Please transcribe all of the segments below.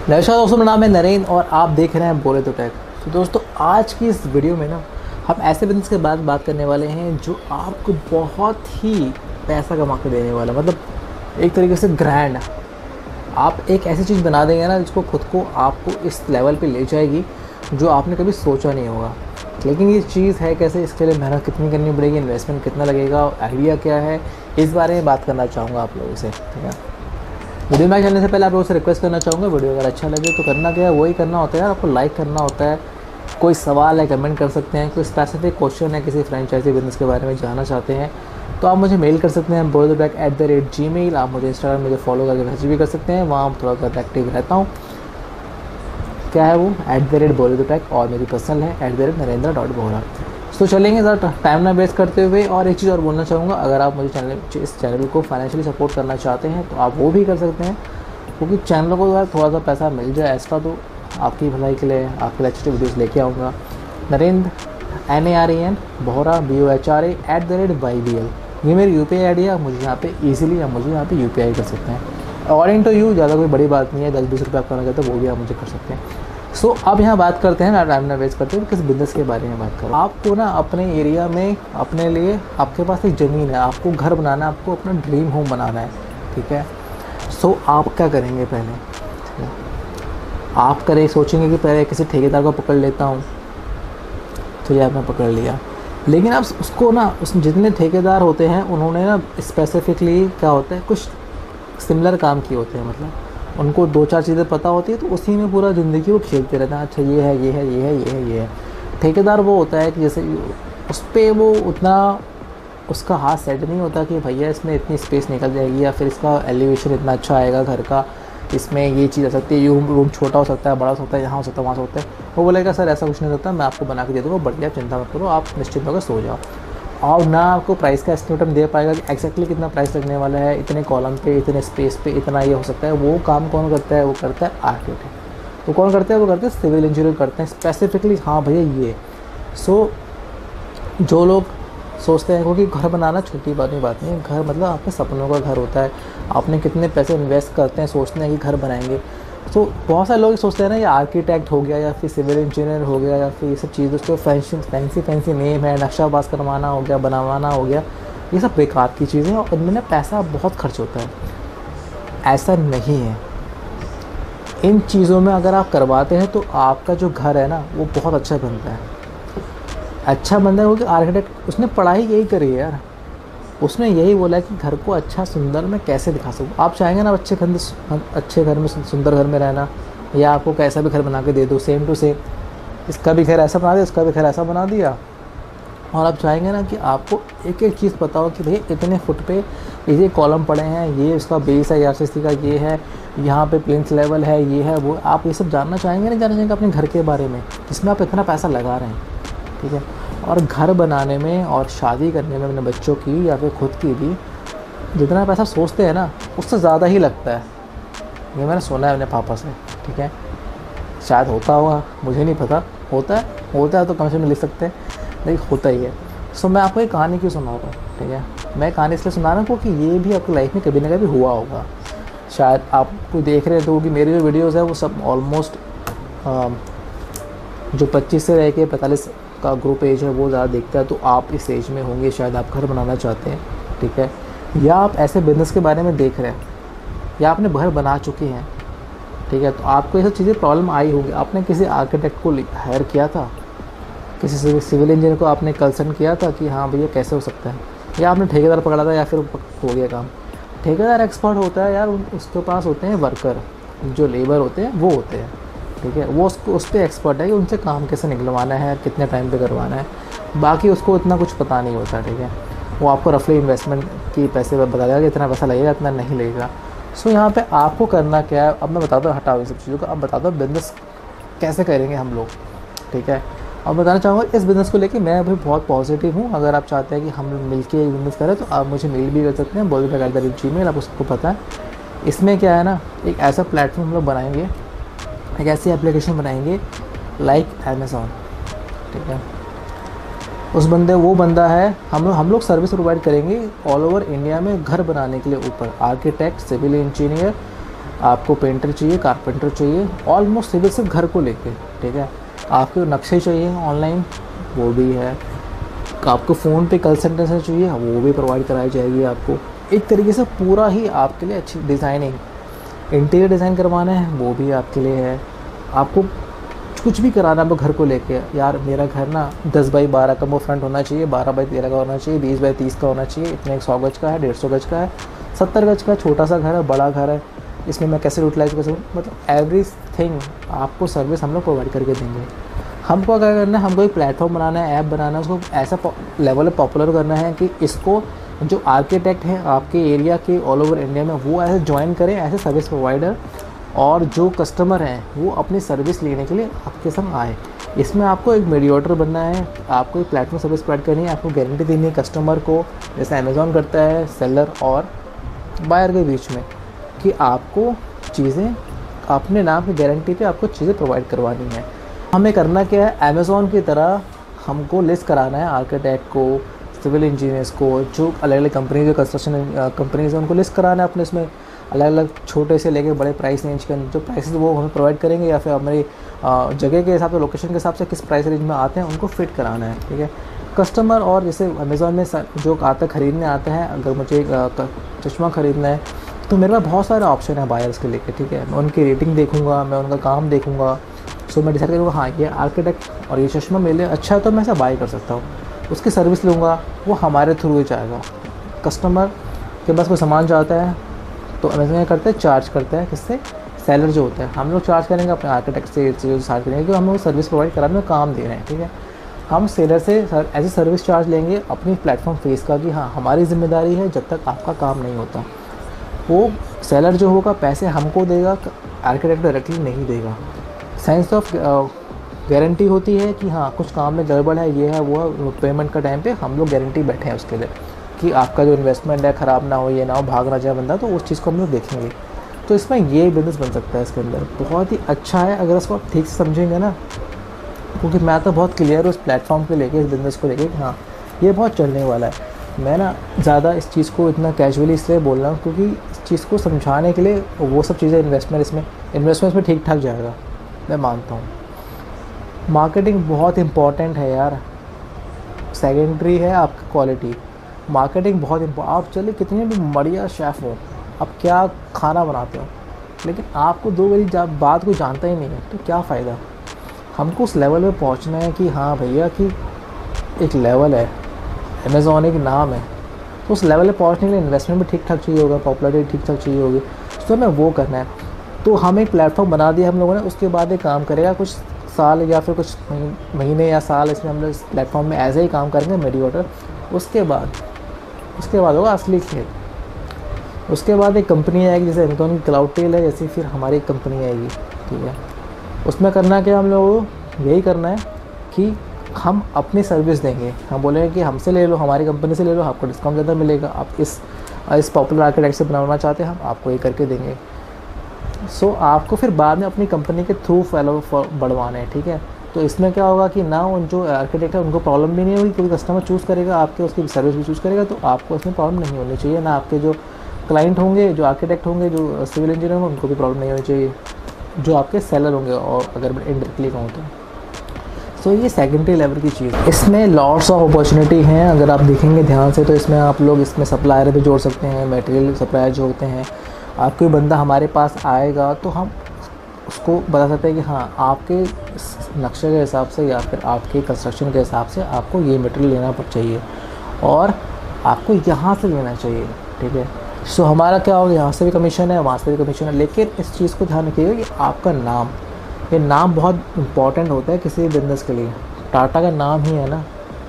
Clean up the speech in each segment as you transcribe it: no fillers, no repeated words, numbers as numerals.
नमस्कार दोस्तों, मेरा नाम है नरेंद्र और आप देख रहे हैं बोले तो टेक। तो दोस्तों, आज की इस वीडियो में ना हम ऐसे बिजनेस के बाद बात करने वाले हैं जो आपको बहुत ही पैसा कमा के देने वाला, मतलब एक तरीके से ग्रैंड। आप एक ऐसी चीज़ बना देंगे ना जिसको खुद को आपको इस लेवल पे ले जाएगी जो आपने कभी सोचा नहीं होगा। लेकिन ये चीज़ है कैसे, इसके लिए मेहनत कितनी करनी पड़ेगी, इन्वेस्टमेंट कितना लगेगा, आइडिया क्या है, इस बारे में बात करना चाहूँगा आप लोगों से। ठीक है, वीडियो में चलने से पहले आप लोगों से रिक्वेस्ट करना चाहूँगा, वीडियो अगर अच्छा लगे तो करना क्या है, वही करना होता है यार, आपको लाइक करना होता है। कोई सवाल है कमेंट कर सकते हैं, कोई स्पेसिफिक क्वेश्चन है किसी फ्रेंचाइजी बिजनेस के बारे में जानना चाहते हैं तो आप मुझे मेल कर सकते हैं bolethetech@gmail। आप मुझे इंस्टाग्राम मुझे फॉलो करके मैसेज भी कर सकते हैं, वहाँ थोड़ा सा एक्टिव रहता हूँ। क्या है वो @bolethetech, और मेरी पर्सनल है @narendra.bohra। तो चलेंगे ज़रा टाइम ना वेस्ट करते हुए। और एक चीज़ और बोलना चाहूँगा, अगर आप मुझे इस चैनल को फाइनेंशियली सपोर्ट करना चाहते हैं तो आप वो भी कर सकते हैं, क्योंकि चैनल को थोड़ा सा पैसा मिल जाए एक्स्ट्रा तो आपकी भलाई के लिए, आपके लिए अच्छी वीडियोज़ लेके आऊँगा। Narendra NAREN Bohra BOHRA @YBL, ये मेरी UPI ID है। आप मुझे यहाँ पे ईजिली UPI कर सकते हैं। अकॉर्डिंग टू यू, ज़्यादा कोई बड़ी बात नहीं है, 10-20 रुपये आप करना चाहते हो वो भी आप मुझे कर सकते हैं। सो अब यहाँ बात करते हैं ना, टाइम ना वेस्ट करते हैं, किस बिज़नेस के बारे में बात करो। आपको ना अपने एरिया में अपने लिए, आपके पास एक ज़मीन है, आपको घर बनाना है, आपको अपना ड्रीम होम बनाना है। ठीक है, सो आप क्या करेंगे पहले, आप सोचेंगे कि पहले किसी ठेकेदार को पकड़ लेता हूँ, तो ये आपने पकड़ लिया। लेकिन आप उसको ना, उस जितने ठेकेदार होते हैं उन्होंने ना स्पेसिफिकली क्या होता है, कुछ सिमिलर काम किए होते हैं, मतलब उनको 2-4 चीज़ें पता होती है तो उसी में पूरा ज़िंदगी वो खेलते रहते हैं। अच्छा ये है, ये है, ये है, ये है, ये है। ठेकेदार वो होता है कि जैसे उस पर वो उतना उसका हाथ सेट नहीं होता कि भैया इसमें इतनी स्पेस निकल जाएगी, या फिर इसका एलिवेशन इतना अच्छा आएगा घर का, इसमें ये चीज़ आ सकती है, ये रूम छोटा हो सकता है, बड़ा हो सकता है, यहाँ हो सकता है, वहाँ हो सकता है। वो बोलेगा सर ऐसा कुछ नहीं होता, मैं आपको बना के दे दूँगा, बढ़िया, चिंता मत करो, आप निश्चिंत होकर सो जाओ। और ना आपको प्राइस का एस्टिमेट दे पाएगा कि एक्जैक्टली कितना प्राइस लगने वाला है, इतने कॉलम पे, इतने स्पेस पे, इतना ये हो सकता है। वो काम कौन करता है, वो करता है आर्किटेक्ट। तो कौन करता है, वो करते हैं सिविल इंजीनियर करते हैं स्पेसिफिकली। हाँ भैया ये जो लोग सोचते हैं, क्योंकि घर बनाना छोटी बात नहीं है, घर मतलब आपके सपनों का घर होता है। आपने कितने पैसे इन्वेस्ट करते हैं, सोचते हैं कि घर बनाएंगे। तो बहुत सारे लोग सोचते हैं ना, ये आर्किटेक्ट हो गया या फिर सिविल इंजीनियर हो गया या फिर ये सब चीज़, उसको फैंसी नेम है, नक्शा पास करवाना हो गया, बनवाना हो गया, ये सब बेकार की चीज़ें हैं और इनमें ना पैसा बहुत खर्च होता है। ऐसा नहीं है, इन चीज़ों में अगर आप करवाते हैं तो आपका जो घर है ना वो बहुत अच्छा बनता है। अच्छा बनता है क्योंकि आर्किटेक्ट उसने पढ़ाई यही करी है यार, उसने यही बोला कि घर को अच्छा सुंदर मैं कैसे दिखा सकूँ। आप चाहेंगे ना अच्छे घर में, सुंदर घर में रहना, या आपको कैसा भी घर बना के दे दो सेम टू सेम, इसका भी घर ऐसा बना दिया, उसका भी घर ऐसा बना दिया, और आप चाहेंगे ना कि आपको एक एक चीज़ बताओ कि भैया इतने फुट पे ये कॉलम पड़े हैं, ये उसका बेस है, RCC का ये है, यहाँ पे प्लिंथ लेवल है, ये है वो, आप ये सब जानना चाहेंगे ना, जानना चाहेंगे अपने घर के बारे में जिसमें आप इतना पैसा लगा रहे हैं। ठीक है, और घर बनाने में और शादी करने में अपने बच्चों की या फिर खुद की भी जितना पैसा सोचते हैं ना उससे ज़्यादा ही लगता है। ये मैंने सुना है अपने पापा से। ठीक है, शायद होता होगा, मुझे नहीं पता, होता है तो कम से कम लिख सकते हैं, लेकिन होता ही है। सो मैं आपको एक कहानी क्यों सुना रहा हूँ, ठीक है, मैं कहानी इसलिए सुना रहा हूँ क्योंकि ये भी आपकी लाइफ में कभी ना कभी हुआ होगा। शायद आप कोई देख रहे हो कि मेरी जो वीडियोज़ है वो सब ऑलमोस्ट जो 25 से रह के 45 का ग्रुप एज है वो ज़्यादा देखता है, तो आप इस एज में होंगे, शायद आप घर बनाना चाहते हैं। ठीक है, या आप ऐसे बिज़नेस के बारे में देख रहे हैं, या आपने घर बना चुके हैं। ठीक है, तो आपको ये सब चीज़ें प्रॉब्लम आई होगी। आपने किसी आर्किटेक्ट को हायर किया था, किसी सिविल इंजीनियर को आपने कंसल्ट किया था कि हाँ भैया कैसे हो सकता है, या आपने ठेकेदार पकड़ा था, या फिर हो गया काम। ठेकेदार एक्सपर्ट होता है यार, उसके पास होते हैं वर्कर, जो लेबर होते हैं वो होते हैं। ठीक है, वो उस पर एक्सपर्ट है कि उनसे काम कैसे निकलवाना है, कितने टाइम पे करवाना है, बाकी उसको इतना कुछ पता नहीं होता। ठीक है, वो आपको रफली इन्वेस्टमेंट की पैसे बता देगा कि इतना पैसा लगेगा, इतना नहीं लगेगा। सो यहाँ पे आपको करना क्या है, अब मैं बताता हूँ, हटाओ ये सब चीज़ों को, अब बताता हूँ बिज़नेस कैसे करेंगे हम लोग। ठीक है, और बताना चाहूँगा इस बिज़नेस को लेके मैं अभी बहुत पॉजिटिव हूँ। अगर आप चाहते हैं कि हम लोग मिल के बिज़नेस करें तो आप मुझे मेल भी कर सकते हैं, bolethetech@gmail, आप उसको पता है। इसमें क्या है ना, एक ऐसा प्लेटफॉर्म हम लोग बनाएंगे, एक ऐसी एप्लीकेशन बनाएंगे लाइक अमेज़ॉन। ठीक है, वो बंदा है, हम लोग सर्विस प्रोवाइड करेंगे ऑल ओवर इंडिया में घर बनाने के लिए, ऊपर आर्किटेक्ट, सिविल इंजीनियर, आपको पेंटर चाहिए, कारपेंटर चाहिए, ऑलमोस्ट सिर्फ सिर्फ घर को लेके, ठीक है। आपको नक्शे चाहिए ऑनलाइन, वो भी है। आपको फ़ोन पे कंसल्टेंसी चाहिए, वो भी प्रोवाइड कराई जाएगी आपको। एक तरीके से पूरा ही आपके लिए अच्छी डिज़ाइनिंग, इंटीरियर डिज़ाइन करवाना है वो भी आपके लिए है। आपको कुछ भी कराना है घर को लेके, यार मेरा घर ना 10 बाई 12 का वो फ्रंट होना चाहिए, 12 बाई 13 का होना चाहिए, 20 बाई 30 का होना चाहिए, इतने 100 गज का है, 150 गज का है, 70 गज का, छोटा सा घर है, बड़ा घर है, इसमें मैं कैसे यूटिलाइज कर सकूँ, मतलब एवरीथिंग आपको सर्विस हम लोग प्रोवाइड करके देंगे। हमको क्या करना है, हमको एक प्लेटफॉर्म बनाना है, ऐप बनाना है, उसको ऐसा लेवल पे पॉपुलर करना है कि इसको जो आर्किटेक्ट हैं आपके एरिया के ऑल ओवर इंडिया में वो ऐसे ज्वाइन करें, ऐसे सर्विस प्रोवाइडर, और जो कस्टमर हैं वो अपनी सर्विस लेने के लिए आपके संग आए। इसमें आपको एक मीडिएटर बनना है, आपको एक प्लेटफॉर्म सर्विस प्रोवाइड करनी है, आपको गारंटी देनी है कस्टमर को, जैसे अमेज़ॉन करता है सेलर और बायर के बीच में, कि आपको चीज़ें अपने नाम की गारंटी पे आपको चीज़ें प्रोवाइड करवानी है। हमें करना क्या है, अमेज़ॉन की तरह हमको लिस्ट कराना है आर्किटेक्ट को, सिविल इंजीनियर्स को, जो अलग अलग कंपनी, जो कंस्ट्रक्शन कंपनीज हैं उनको लिस्ट कराना है अपने इसमें, अलग अलग छोटे से लेके बड़े प्राइस रेंज के जो प्राइसेस वो हमें प्रोवाइड करेंगे, या फिर हमारी जगह के हिसाब से, लोकेशन के हिसाब से किस प्राइस रेंज में आते हैं उनको फिट कराना है, ठीक है। कस्टमर और जैसे अमेज़ॉन में जो आता खरीदने आता है, अगर मुझे चश्मा ख़रीदना है तो मेरे पास बहुत सारे ऑप्शन है बायर्स के लेके, ठीक है। मैं उनकी रेटिंग देखूँगा, मैं उनका काम देखूँगा, सो मैं डिसाइड करूँगा हाँ ये आर्किटेक्ट और ये चश्मा मेरे लिए अच्छा है तो मैं ऐसा बाय कर सकता हूँ। उसकी सर्विस लूँगा, वो हमारे थ्रू ही जाएगा। कस्टमर के पास कोई सामान जाता है तो अमेज़न करते हैं, चार्ज करते हैं किससे, सेलर जो होता है। हम लोग चार्ज करेंगे अपने आर्किटेक्ट से चार्ज करेंगे, क्योंकि हम लोग सर्विस प्रोवाइड कराने में काम दे रहे हैं, ठीक है। हम सेलर से एज ए सर्विस चार्ज लेंगे अपनी प्लेटफॉर्म फीस का, कि हाँ हमारी जिम्मेदारी है जब तक आपका काम नहीं होता। वो सेलर जो होगा पैसे हमको देगा, आर्किटेक्ट डायरेक्टली नहीं देगा। साइंस ऑफ गारंटी होती है कि हाँ कुछ काम में गड़बड़ है, ये है वो है, पेमेंट का टाइम पे हम लोग गारंटी बैठे हैं उसके लिए, कि आपका जो इन्वेस्टमेंट है ख़राब ना हो, ये ना हो, भाग ना जाए बंदा, तो उस चीज़ को हम लोग देखेंगे। तो इसमें ये बिज़नेस बन सकता है, इसके अंदर बहुत ही अच्छा है अगर इसको आप ठीक से समझेंगे ना, क्योंकि मैं तो बहुत क्लियर हूँ इस प्लेटफॉर्म को लेके, इस बिज़नेस को लेके, कि हाँ ये बहुत चलने वाला है। मैं ना ज़्यादा इस चीज़ को इतना कैजुअली इसलिए बोल रहा हूँ क्योंकि इस चीज़ को समझाने के लिए वो सब चीज़ें इन्वेस्टमेंट में ठीक ठाक जाएगा, मैं मानता हूँ। मार्केटिंग बहुत इम्पॉर्टेंट है यार, सेकेंडरी है आपकी क्वालिटी। मार्केटिंग बहुत आप चलिए कितने भी बढ़िया शेफ़ हो, आप क्या खाना बनाते हो, लेकिन आपको दो बारी बात को जानता ही नहीं है तो क्या फ़ायदा। हमको उस लेवल पे पहुंचना है कि हाँ भैया कि एक लेवल है, अमेज़ॉन एक नाम है, तो उस लेवल पे पहुंचने के लिए इन्वेस्टमेंट भी ठीक ठाक चाहिए होगा, पॉपुलैरिटी ठीक ठाक चाहिए होगी, तो हमें वो करना है। तो हम एक प्लेटफॉर्म बना दिया हम लोगों ने, उसके बाद एक काम करेगा कुछ साल या फिर कुछ महीने या साल, इसमें हम लोग इस प्लेटफॉर्म में ऐसे ही काम करेंगे मीडिएटर। उसके बाद होगा असली खेल। उसके बाद एक कंपनी आएगी, जैसे अमेज़ॉन की क्लाउडटेल है, जैसे फिर हमारी कंपनी आएगी, ठीक है। उसमें करना क्या हम लोगों को, यही करना है कि हम अपनी सर्विस देंगे। हम बोलेंगे कि हमसे ले लो, हमारी कंपनी से ले लो, आपको डिस्काउंट ज़्यादा मिलेगा, आप इस पॉपुलर आर्किटेक्ट से बनाना चाहते हैं, हम आपको ये करके देंगे। सो आपको फिर बाद में अपनी कंपनी के थ्रू फॉलो बढ़वाना है, ठीक है। तो इसमें क्या होगा कि ना उन जो आर्किटेक्ट है उनको प्रॉब्लम भी नहीं होगी, क्योंकि कस्टमर चूज़ करेगा आपके, उसकी सर्विस भी चूज़ करेगा, तो आपको इसमें प्रॉब्लम नहीं होनी चाहिए। ना आपके जो क्लाइंट होंगे, जो आर्किटेक्ट होंगे, जो सिविल इंजीनियर होंगे, उनको भी प्रॉब्लम नहीं होनी चाहिए, जो आपके सेलर होंगे, और अगर मैं इनडायरेक्टली कहूँ तो। सो ये सेकेंडरी लेवल की चीज़ है। इसमें लॉट्स ऑफ अपॉर्चुनिटी हैं, अगर आप देखेंगे ध्यान से तो इसमें आप लोग इसमें सप्लायर भी जोड़ सकते हैं, मटेरियल सप्लायर जो होते हैं। आप कोई बंदा हमारे पास आएगा तो हम उसको बता सकते हैं कि हाँ आपके नक्शे के हिसाब से या फिर आपके कंस्ट्रक्शन के हिसाब से आपको ये मटेरियल लेना चाहिए और आपको यहाँ से लेना चाहिए, ठीक है। सो हमारा क्या होगा, यहाँ से भी कमीशन है, वहाँ से भी कमीशन है, लेकिन इस चीज़ को ध्यान रखिएगा कि आपका नाम, ये नाम बहुत इम्पॉर्टेंट होता है किसी भी बिजनेस के लिए। टाटा का नाम ही है ना,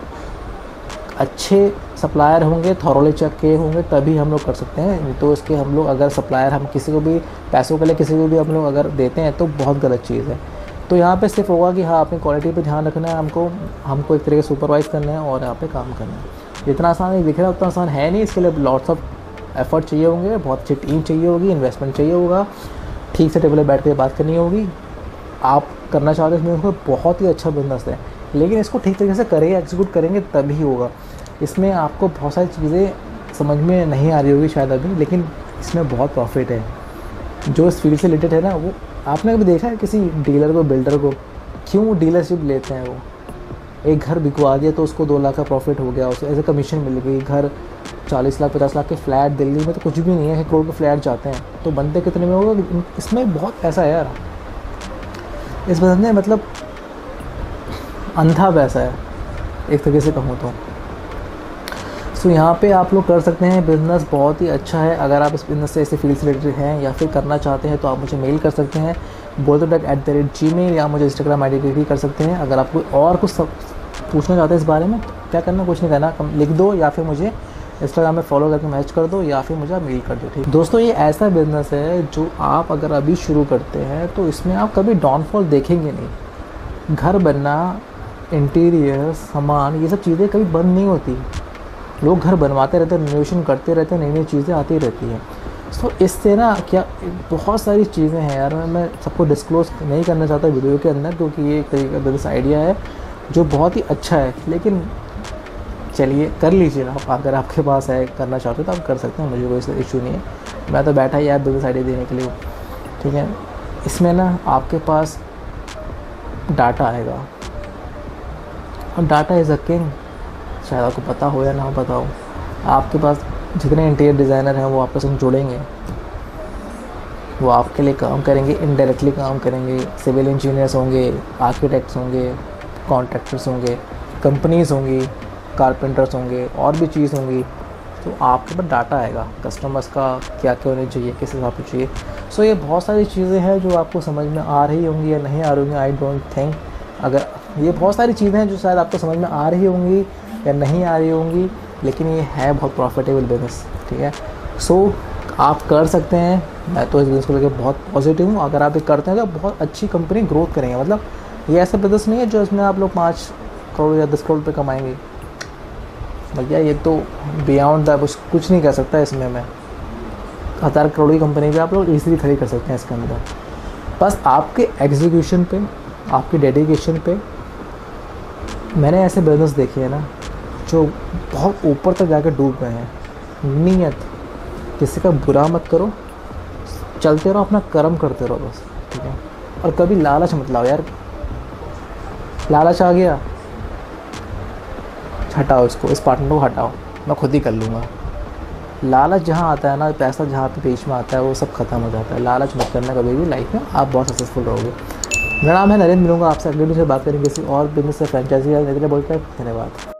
अच्छे सप्लायर होंगे, थॉरोली चेक किए होंगे, तभी हम लोग कर सकते हैं। तो इसके हम लोग अगर सप्लायर हम किसी को भी पैसों के लिए किसी को भी हम लोग अगर देते हैं तो बहुत गलत चीज़ है। तो यहाँ पे सिर्फ होगा कि हाँ अपनी क्वालिटी पे ध्यान रखना है, हमको एक तरीके से सुपरवाइज़ करना है और यहाँ पे काम करना है। जितना आसान नहीं दिख रहा उतना आसान है नहीं, इसके लिए लॉट्स ऑफ एफर्ट चाहिए होंगे, बहुत अच्छी टीम चाहिए होगी, इन्वेस्टमेंट चाहिए होगा, ठीक से टेबल पर बैठ कर बात करनी होगी। आप करना चाहते हैं इसमें बहुत ही अच्छा बिजनेस है, लेकिन इसको ठीक तरीके से करेंगे, एग्जीक्यूट करेंगे तभी होगा। इसमें आपको बहुत सारी चीज़ें समझ में नहीं आ रही होगी शायद अभी, लेकिन इसमें बहुत प्रॉफिट है। जो इस फील्ड से रिलेटेड है ना, वो आपने कभी देखा है किसी डीलर को, बिल्डर को, क्यों डीलरशिप लेते हैं? वो एक घर बिकवा दिया तो उसको 2 लाख का प्रॉफिट हो गया, उसे एज ए कमीशन मिल गई। घर 40 लाख 50 लाख के फ्लैट दिल्ली में तो कुछ भी नहीं है, 1 करोड़ के फ्लैट जाते हैं, तो बनते कितने में होगा? इसमें बहुत पैसा है यार, इस बिजनेस में मतलब अंधा पैसा है एक तरीके से कहूँ तो। सो यहाँ पे आप लोग कर सकते हैं, बिज़नेस बहुत ही अच्छा है। अगर आप इस बिज़नेस से ऐसे फील्ड से रिलेटेड हैं या फिर करना चाहते हैं तो आप मुझे मेल कर सकते हैं boletotek@gmail, या मुझे इंस्टाग्राम ID पे भी कर सकते हैं। अगर आप कोई और कुछ पूछना चाहते हैं इस बारे में, तो क्या करना, कुछ नहीं करना, लिख दो या फिर मुझे इंस्टाग्राम में फॉलो करके मैसेज कर दो या फिर मुझे आप मेल कर दो, ठीक। दोस्तों ये ऐसा बिज़नेस है जो आप अगर अभी शुरू करते हैं तो इसमें आप कभी डाउनफॉल देखेंगे नहीं। घर बनना, इंटीरियर, सामान, ये सब चीज़ें कभी बंद नहीं होती। लोग घर बनवाते रहते हैं, रिनोवेशन करते रहते हैं, नई नई चीज़ें आती रहती हैं। सो इससे ना क्या बहुत सारी चीज़ें हैं यार, मैं सबको डिस्क्लोज़ नहीं करना चाहता वीडियो के अंदर, क्योंकि ये एक तरीके का बिजनेस आइडिया है जो बहुत ही अच्छा है। लेकिन चलिए कर लीजिए आप, अगर आपके पास है, करना चाहते हो तो आप कर सकते हैं, मुझे कोई इशू नहीं है। मैं तो बैठा ही यार बिजनेस आइडिया देने के लिए, ठीक है। इसमें ना आपके पास डाटा आएगा, और डाटा इज़ अ किंग। शायद आपको पता हो या ना पता हो, आपके पास जितने इंटीरियर डिज़ाइनर हैं वो आपस में जुड़ेंगे, वो आपके लिए काम करेंगे, इनडायरेक्टली काम करेंगे। सिविल इंजीनियर्स होंगे, आर्किटेक्ट्स होंगे, कॉन्ट्रैक्टर्स होंगे, कंपनीज़ होंगी, कारपेंटर्स होंगे, और भी चीज़ होंगी। तो आपके पास डाटा आएगा कस्टमर्स का, क्या क्या होना चाहिए, किस हिसाब से चाहिए। सो ये बहुत सारी चीज़ें हैं जो आपको समझ में आ रही होंगी या नहीं आ रही होंगी, आई डोंट थिंक। अगर ये बहुत सारी चीज़ें हैं जो शायद आपको समझ में आ रही होंगी या नहीं आ रही होंगी, लेकिन ये है बहुत प्रॉफिटेबल बिज़नेस, ठीक है। सो आप कर सकते हैं, मैं तो इस बिज़नेस को लेकर बहुत पॉजिटिव हूँ। अगर आप ये करते हैं तो बहुत अच्छी कंपनी ग्रोथ करेंगे। मतलब ये ऐसा बिज़नेस नहीं है जो इसमें आप लोग 5 करोड़ या 10 करोड़ पे कमाएंगे। भैया ये तो बियॉन्ड द कुछ नहीं कर सकता इसमें। मैं 1000 करोड़ की कंपनी भी आप लोग ईजिली खरीद कर सकते हैं इसके अंदर। बस आपके एग्जीक्यूशन पे, आपके डेडिकेशन पे। मैंने ऐसे बिज़नेस देखे हैं ना जो बहुत ऊपर तक जाकर डूब गए हैं। नीयत, किसी का बुरा मत करो, चलते रहो, अपना कर्म करते रहो बस, ठीक है। और कभी लालच मत लाओ यार, लालच आ गया, हटाओ इसको, इस पार्टनर को हटाओ, मैं खुद ही कर लूँगा। लालच जहाँ आता है ना, पैसा जहाँ पे बीच में आता है, वो सब खत्म हो जाता है। लालच मत करना कभी भी लाइफ में, आप बहुत सक्सेसफुल रहोगे। मेरा नाम है नरेंद्र, मिलूंगा आपसे अगले वीडियो से, बात करेंगे किसी और बिजनेस से, फ्रेंचाइजी या बोलते हैं। धन्यवाद।